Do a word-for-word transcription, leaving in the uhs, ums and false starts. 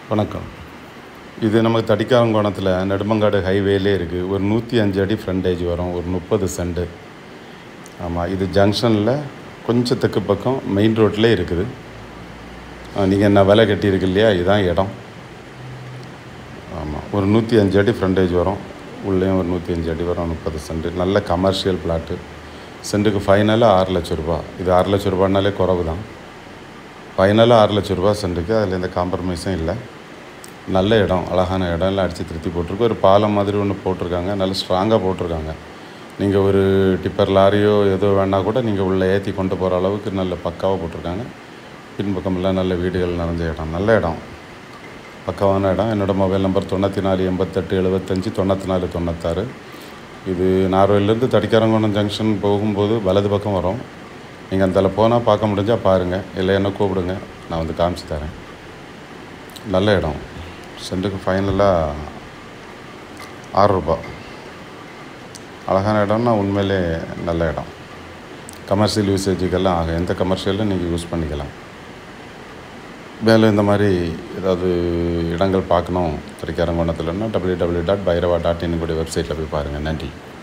வணக்கம். இது நமக்கு தடிக்காரங்கோணத்தில் நெடுமங்காடு ஹைவேலே இருக்குது. ஒரு நூற்றி அஞ்சு அடி ஃப்ரண்டேஜ் வரும். ஒரு முப்பது சென்ட். ஆமாம், இது ஜங்ஷனில் கொஞ்சம் தெற்கு பக்கம் மெயின் ரோட்டிலே இருக்குது. நீங்கள் என்ன விலை கட்டியிருக்கு இல்லையா, இதுதான் இடம். ஆமாம், ஒரு நூற்றி அஞ்சு அடி ஃப்ரண்டேஜ் வரும். உள்ளேயும் ஒரு நூற்றி அஞ்சு அடி வரும். முப்பது சென்ட். நல்ல கமர்ஷியல் பிளாட்டு. சென்ட்டுக்கு ஃபைனலாக ஆறு லட்ச ரூபா. இது ஆறு லட்ச ரூபானாலே குறவு தான். ஃபைனலாக ஆறு லட்ச ரூபா சென்ட்டுக்கு. அதில் எந்த காம்ப்ரமைஸும் இல்லை. நல்ல இடம், அழகான இடம். எல்லாம் அடித்து திருத்தி போட்டிருக்கு. ஒரு பாலம் மாதிரி ஒன்று போட்டிருக்காங்க. நல்ல ஸ்ட்ராங்காக போட்டிருக்காங்க. நீங்கள் ஒரு டிப்பர் லாரியோ ஏதோ வேணால் கூட நீங்கள் உள்ளே ஏற்றி கொண்டு போகிற அளவுக்கு நல்ல பக்காவாக போட்டிருக்காங்க. பின்பக்கமெல்லாம் நல்ல வீடுகள் நிறைஞ்ச இடம். நல்ல இடம், பக்காவான இடம். என்னோடய மொபைல் நம்பர் தொண்ணூற்றி நாலு எண்பத்தெட்டு எழுபத்தஞ்சி தொண்ணூற்றி நாலு தொண்ணூத்தாறு. இது நார்வேலேருந்து தடிக்காரங்கோணம் ஜங்ஷன் போகும்போது வலது பக்கம் வரும். நீங்கள் அந்த போனால் பார்க்க முடிஞ்சால் பாருங்கள், இல்லை என்ன கூப்பிடுங்க, நான் வந்து காமிச்சு தரேன். நல்ல இடம். சென்ட்டுக்கு ஃபைனலாக ஆறு ரூபா. அழகான இடம்னா உண்மையிலே நல்ல இடம். கமர்ஷியல் யூசேஜுக்கெல்லாம் ஆகும். எந்த கமர்ஷியலும் நீங்கள் யூஸ் பண்ணிக்கலாம். மேலும் இந்த மாதிரி ஏதாவது இடங்கள் பார்க்கணும் தடிக்காரங்கோணத்துலன்னா W W dot Bhairava dot in கூடிய வெப்சைட்டில் போய் பாருங்கள். நன்றி.